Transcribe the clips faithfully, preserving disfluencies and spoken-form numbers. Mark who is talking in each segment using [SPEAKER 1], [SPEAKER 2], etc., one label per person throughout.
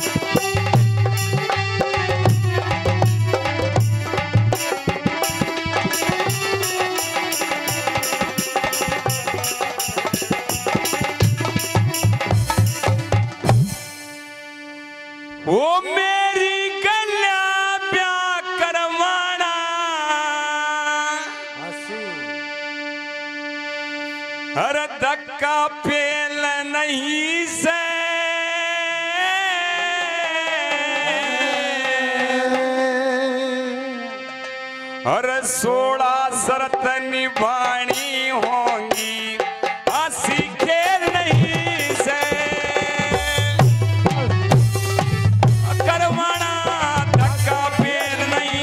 [SPEAKER 1] वो मेरी गल्या प्या करवाना हर धक्का फेल नहीं से हर सोलह शर्त निभानी होंगी हंसी खेल नहीं से करवाना धक्का फेल नहीं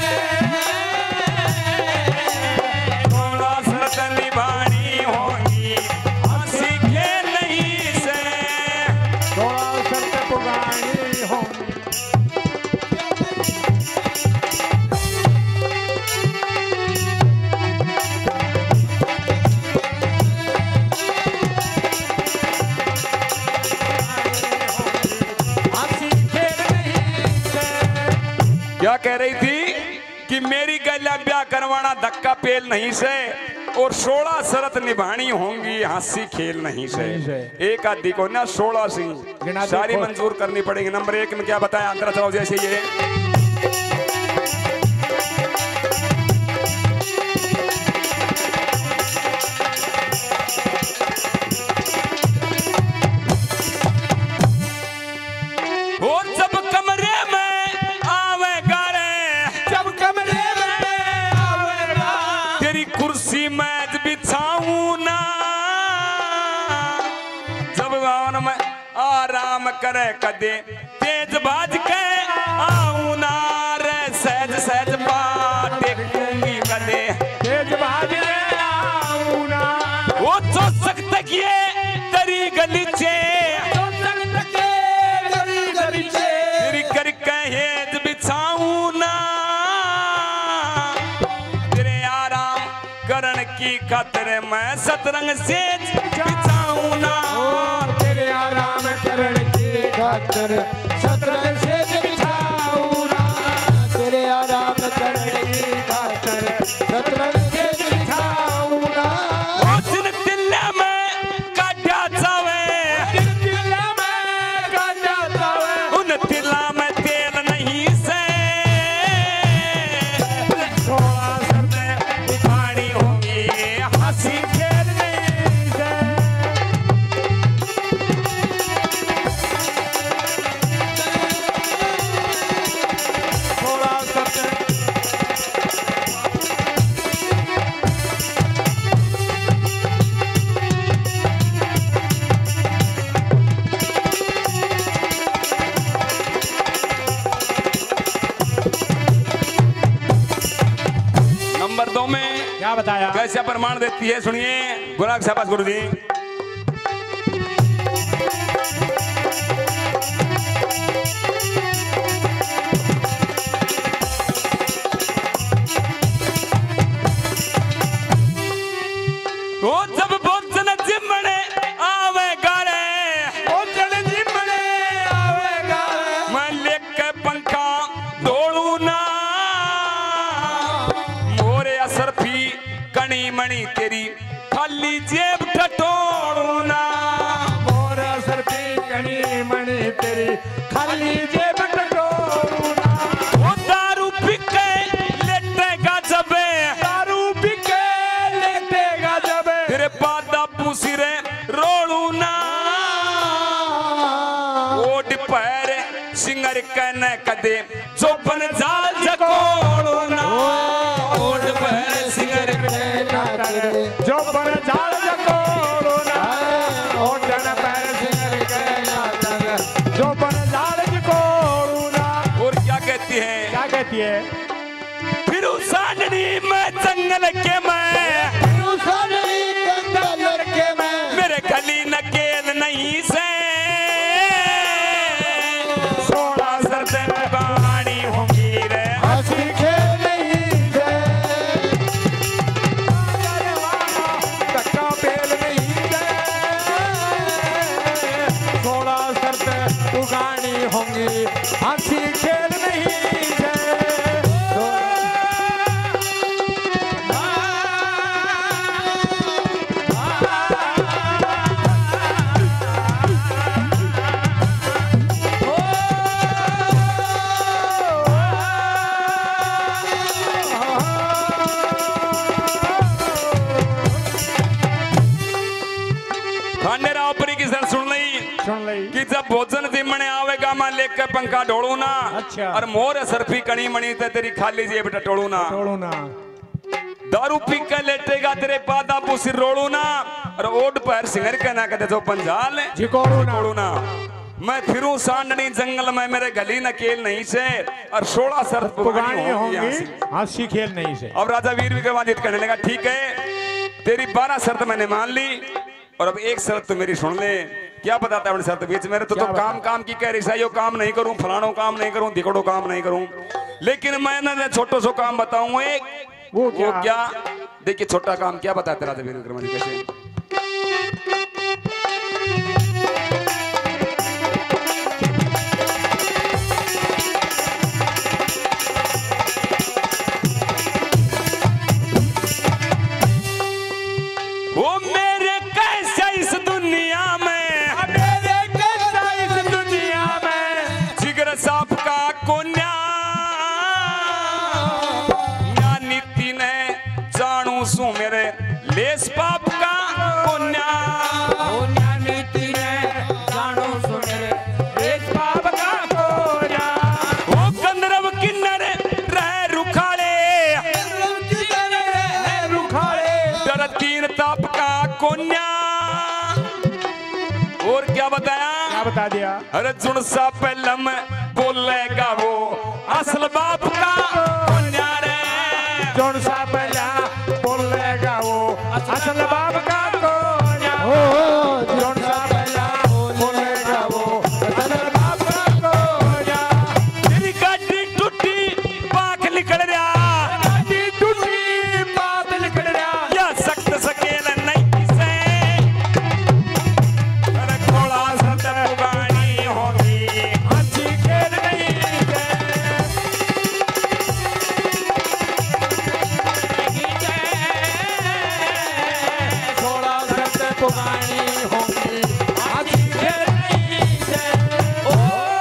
[SPEAKER 1] सोलह शर्त निभानी होंगी हंसी खेल नहीं से
[SPEAKER 2] सोलह शर्त पुगानी होंगी
[SPEAKER 1] क्या कह रही थी कि मेरी गल्या ब्याह करवाना धक्का पेल नहीं से और सोलह शर्त निभानी होंगी हंसी खेल नहीं से। एक आदि को ना सोलह सिंह सारी मंजूर करनी पड़ेगी। नंबर एक में क्या बताया अंतरा चलाओ जैसे ये और जब कमरे में आवेगा रे जब कमरे में आवेगा तेरी कुर्सी मेज बिछाऊं ना जब वन में आराम करे कदे तेज बाज के आऊं ना रे सहज सहज बात टेकूंगी कदे
[SPEAKER 2] तेज बाज के आऊं ना
[SPEAKER 1] वो तो सकते किए तेरी गलीचे तेरी करके हेज बिछाऊं ना तेरे आराम करण की खातिर मैं सतरंग से बिछाऊं ना
[SPEAKER 2] तेरे आराम करण की खातिर सतरंग से बिछाऊं ना तेरे आराम करण की खातिर सतरंग से बिछाऊं ना
[SPEAKER 1] वो दिन तिल्ले में काटा जावे
[SPEAKER 2] दिन तिल्ले में काटा जावे
[SPEAKER 1] उन तिल्ला में तेल नहीं से
[SPEAKER 2] सोलह
[SPEAKER 1] शर्तें निभानी होंगी हंसी खेल नहीं से
[SPEAKER 2] सोलह शर्त
[SPEAKER 1] नंबर दो में
[SPEAKER 2] क्या बताया
[SPEAKER 1] कैसे प्रमाण देती है सुनिए गुलाब शाबाश गुरु जी वो जब भोजन जिमने आवेगा रे
[SPEAKER 2] भोजन जिमने आवेगा
[SPEAKER 1] मैं लेके पंखा दौड़ू ना मोरे असर भी कणी मणि तेरी खाली जेब टटोड़ू ना
[SPEAKER 2] मोर असर पे कणी मणि तेरी खाली जेब टटोरू ना
[SPEAKER 1] वो दारू पी के लेटेगा जबे
[SPEAKER 2] दारू पी के लेटेगा जब
[SPEAKER 1] तेरे पादा पूसिरे रोड़ू ना ओड पैर सिंगर कहने कदे चौपन जाल जकोड़ू ना ओड पैर सिंगर
[SPEAKER 2] जो पर झाड़ जकोरू ना ओटन पैर सिंगर कहना तंग जो पर झाड़ जकोरू ना
[SPEAKER 1] और क्या कहती है
[SPEAKER 2] क्या कहती है
[SPEAKER 1] फिर उस सांडनी में जंगल के मैं
[SPEAKER 2] लड़के में
[SPEAKER 1] मेरे गली नकेल नहीं से सोलह शर्तें निभानी होंगी रे
[SPEAKER 2] हंसी खेल नहीं है धक्का पेल नहीं है सोलह शर्त उगानी होंगी हंसी खेल नहीं से
[SPEAKER 1] कि जब भोजन जिमने आवेगा मैं लेके पंखा ढोलू ना।
[SPEAKER 2] अच्छा।
[SPEAKER 1] और मोर सरफी कणी मणी ते तेरी खाली जेब टोलू ना।
[SPEAKER 2] टोलू ना
[SPEAKER 1] दारू पी के लेटेगा तेरे पादा पुसी रोलू ना। और ओट पर सिंगर के ना कहते जो पंजाल
[SPEAKER 2] जिकोड़ू ना
[SPEAKER 1] टोलू ना। मैं फिरूं सांडनी जंगल में मेरे गली न केल नहीं से। और सोलह शर्त पुगानी होंगी
[SPEAKER 2] हंसी खेल नहीं से।
[SPEAKER 1] अब राजा वीर विक्रमादित्य कहने लगा ठीक है तेरी बारह शर्त मैंने मान ली और अब एक शर्त तो मेरी सुन ले। क्या बताता है शर्त बीच मेरे तो, तो काम काम की कह रही यो काम नहीं करूं फलानो काम नहीं करूं दिकड़ो काम नहीं करूं। लेकिन मैं छोटो सो काम बताऊं एक
[SPEAKER 2] वो क्या,
[SPEAKER 1] वो क्या? देखिए छोटा काम क्या बताते राजा वीर विक्रमादित्य कैसे मेरे लेस पाप का पुण्य नीति ने जानो सो मेरे लेस पाप का पुण्य। वो गंधर्व किन्नर रह रुखाड़े रुखाड़े डर तीन ताप का पुण्य। और क्या बताया
[SPEAKER 2] क्या बता दिया?
[SPEAKER 1] अरे जुड़ सा पहलम बोलेगा वो असल बाप का पुण्य रे।
[SPEAKER 2] जुड़ सा पहला असल बाप का कोन्या हो जोन सा पहला बोलेगा वो असल बाप का कोन्या।
[SPEAKER 1] तेरी गाड़ी टूटी पाक निकल रहा
[SPEAKER 2] गाड़ी टूटी पाक निकल रहा
[SPEAKER 1] या सख्त सकेल नहीं से। अरे थोड़ा सा पुगानी होगी
[SPEAKER 2] हंसी खेल नहीं से। पुगानी होंगी हंसी खेल नहीं से। ओ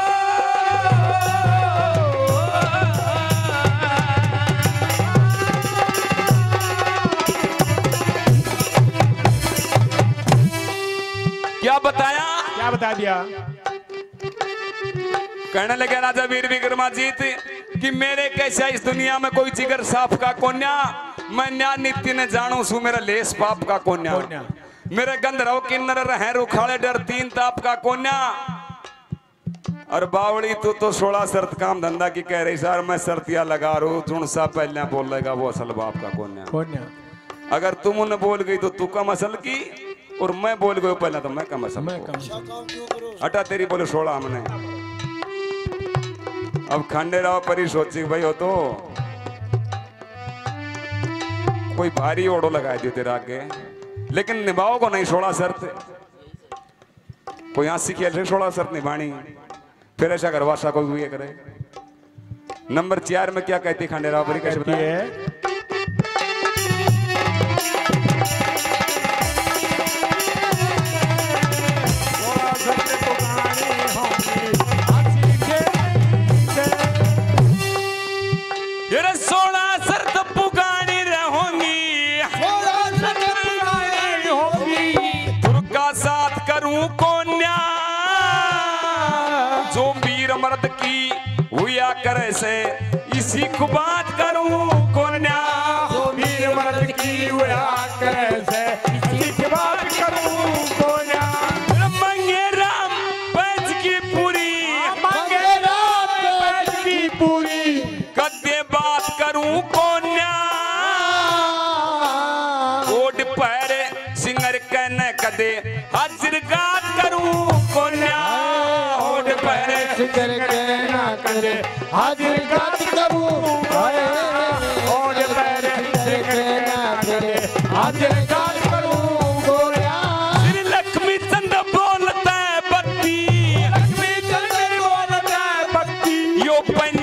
[SPEAKER 1] क्या बताया?
[SPEAKER 2] क्या बता दिया?
[SPEAKER 1] कहने लगे राजा वीर विक्रमादित्य कि मेरे कैसा इस दुनिया में कोई जिगर साफ का कोन्या। मैं न्याय नीति ने जानू सू मेरा लेस पाप का कोन्या। मेरे गंधर्व किन्नर रहे रुखाड़े डर तीन ताप का कोन्या। और बावड़ी तू तो सोलह शर्त काम धंधा की कह रही सर मैं शर्तिया लगा रू जुण सा पहले बोलेगा वो असल बाप का कोन्या।
[SPEAKER 2] कोन्या
[SPEAKER 1] अगर तुम उन्हें बोल गई तो तू कम असल की और मैं बोल गई पहले तो मैं कम असल।
[SPEAKER 2] मैं कम
[SPEAKER 1] हटा तेरी बोले सोलह हमने। अब खांडे राव परी सोची भाई हो तो कोई भारी ओढ़ो लगा दियो तेरा आगे लेकिन निभाओ को नहीं सोलह शर्त। कोई हंसी खेल से सोलह शर्त निभानी फिर ऐसा करवासा कोई हुए करे। नंबर चार में क्या कहती खांडे राव परी कैसे बताए? मर्द की हुआ करे से इसी को बात करूं कोन्या।
[SPEAKER 2] वीर मर्द की हुआ करे से इसी की बात करूं कोन्या।
[SPEAKER 1] मंगे राम पैज की पूरी
[SPEAKER 2] मंगे राम पैज की पूरी
[SPEAKER 1] कदे बात करूं कोन्या। ओड पैर सिंगर कहने कदे हाजिर गात करूं कोन्या। ओड पैर
[SPEAKER 2] सिंगर कहना करे हाजिर गात करूं ओड पैर सिंगर कहना करे हाजिर गात करूं गोरिया।
[SPEAKER 1] श्री लक्ष्मी चंद बोलता है बत्ती लक्ष्मी चंद बोलता जो पैन